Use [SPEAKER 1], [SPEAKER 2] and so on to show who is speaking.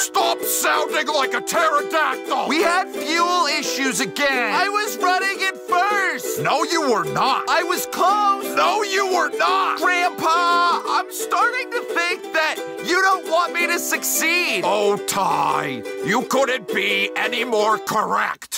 [SPEAKER 1] Stop sounding like a pterodactyl!
[SPEAKER 2] We had fuel issues again. I was running it first.
[SPEAKER 1] No, you were not.
[SPEAKER 2] I was close.
[SPEAKER 1] No, you were not.
[SPEAKER 2] Grandpa, I'm starting to think that you don't want me to succeed.
[SPEAKER 1] Oh, Ty, you couldn't be any more correct.